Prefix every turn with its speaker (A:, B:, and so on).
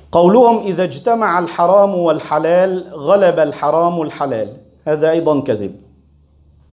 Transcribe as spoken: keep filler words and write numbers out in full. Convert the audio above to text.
A: قولهم إذا اجتمع الحرام والحلال غلب الحرام الحلال، هذا أيضا كذب.